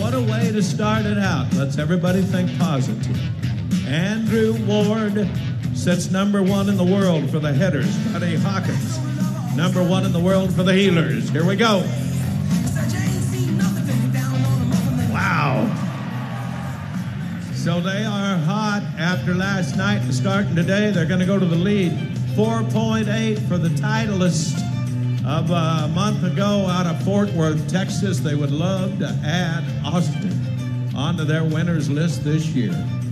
What a way to start it out. Let's everybody think positive. Andrew Ward sits number 1 in the world for the headers. Buddy Hawkins, number 1 in the world for the heelers. Here we go. Wow. So they are hot after last night and starting today. They're going to go to the lead. 4.8 for the titleist of a month ago out of Fort Worth, Texas. They would love to add Austin onto their winners list this year.